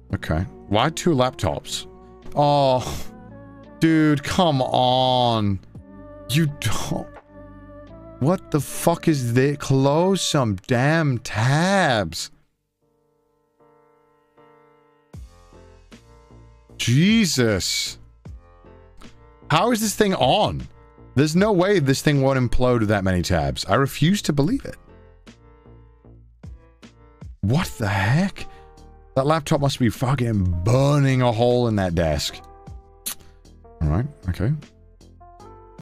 Okay. Why 2 laptops? Oh, dude, come on. You don't... What the fuck is this? Close some damn tabs. Jesus. How is this thing on? There's no way this thing won't implode with that many tabs. I refuse to believe it. What the heck? That laptop must be fucking burning a hole in that desk. Alright, okay.